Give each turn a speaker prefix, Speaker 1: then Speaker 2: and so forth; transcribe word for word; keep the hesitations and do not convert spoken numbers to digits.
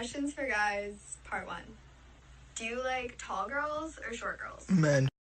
Speaker 1: Questions for guys, part one. Do you like tall girls or short girls?
Speaker 2: Men.